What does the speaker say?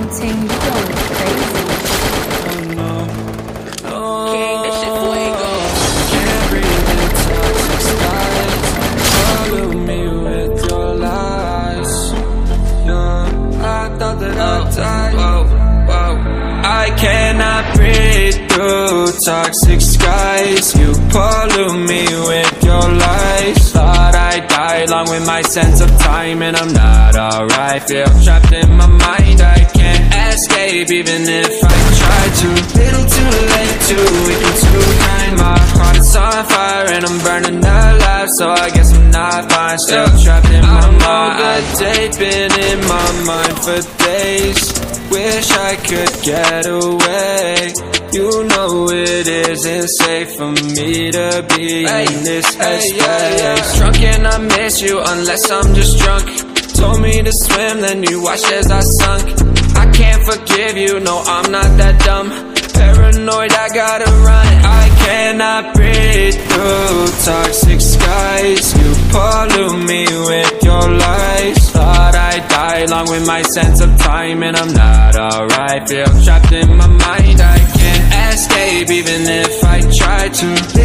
Ting, you going crazy. King, that shit fuego. Can't breathe in toxic skies. Follow me with your lies. Yeah, I thought that I'd die. I cannot breathe through toxic skies. You pollute me with your lies. Thought I'd die along with my sense of time, and I'm not alright. Feel trapped in my mind, I can't escape even if I try to. Little too late, too weak and too kind. My heart is on fire and I'm burning alive, so I guess I'm not fine. Still trapped in my mind. All day been in my mind for days. Wish I could get away. You know it isn't safe for me to be in this headspace. Drunk and I miss you unless I'm just drunk. Told me to swim, then you watched as I sunk. I can't forgive you, no I'm not that dumb. Paranoid, I gotta run. I cannot breathe through toxic skies. You pollute me with your lies. Thought I'd die along with my sense of time, and I'm not alright. Feel trapped in my mind, I can't escape even if I try to.